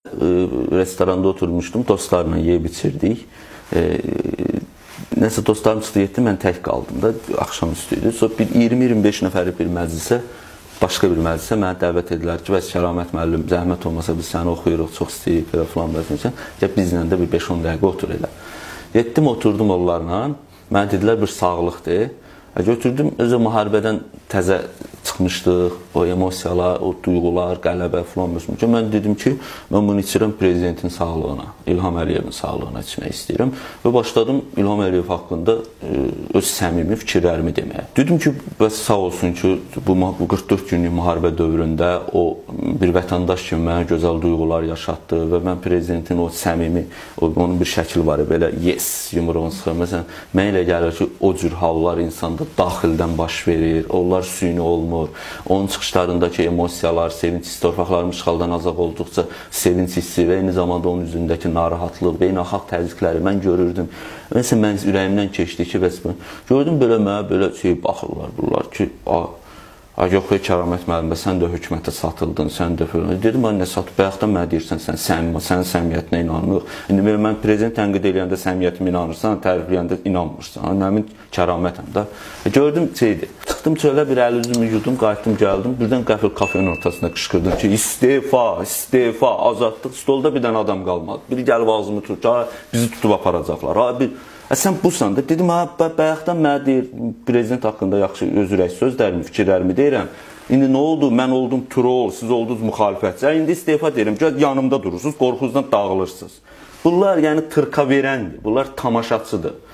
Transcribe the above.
Restoranda oturmuşdum, dostlarla yeyib içirdik. Nəsə dostlarım çıxdı getdi, mən tək qaldım da, axşamüstü idi. Sonra bir 20-25 nəfərlik bir məclisə, başqa bir məclisə mənə dəvət edilər ki, bəs Kəramət müəllim, zəhmət olmasa biz səni oxuyuruq, çox istəyirik falan bəzən. Gəl bizlə də bir 5-10 dəqiqə otur elə. Getdim, oturdum onlarla, mənə dedilər bir sağlıqdır. Götürdüm, özü müharibədən təzə çıxmışdıq, o emosiyalar, o duyğular, qələbə falan məsələn. Mən dedim ki, mən bunu içirəm prezidentin sağlığına, İlham Əliyevin sağlığına içmək istəyirəm. Və başladım İlham Əliyev haqqında öz səmimi fikirlərimi deməyə. Dedim ki, bəs sağ olsun ki, bu 44 günlük müharibə dövründə o bir vətəndaş kimi mənə gözəl duyğular yaşatdı və mən prezidentin o səmimi, onun bir şəkli var, belə yes, yumruğunu sıxır. Məsələn, mən elə gəlir ki, o cür hallar insanda daxildən baş verir, onlar süni olmur. Onun çıxışlarındakı emosiyalar, sevinç hissi, torpaqlarımız işğaldan azad olduqca sevinç hissi və eyni zamanda onun üzündəki narahatlıq, beynəlxalq təzyiqləri mən görürdüm. Məsələn, mən ürəyimdən keçdi ki, bəs gördüm belə mənə belə şey baxırlar bunlar ki, yox, Kəramət müəllim, sən də hökumətə satıldın, sən də falan. Dedim, nə satıb, bayaqdan mənə deyirsən, sənin səmiyyətinə inanmıq. İndi mən prezident tənqid eləyəndə səmiyyətimə inanırsan, tərifləyəndə inanmırsan. Mənim kəramətəm də. Gördüm, şeydir. Çıxdım çölə, bir əl üzümü yudum, qayıtdım, gəldim. Birdən qəfil kafenin ortasında qışqırdım ki, istefa, istefa, azadlıq. Stolda bir dənə adam qalmadı. Biri gəlib ağzımı tutdu, bizi tutub aparacaqlar. Sən busan da, dedim, bayaqdan mənə deyir, prezident haqqında yaxşı özürək sözlərimi, fikirlərimi deyirəm. İndi nə oldu? Mən oldum troll, siz oldunuz müxalifətçi. İndi istefa deyirəm, yanımda durursunuz, qorxunuzdan dağılırsınız. Bunlar yəni tırka verəndir, bunlar tamaşaçıdır.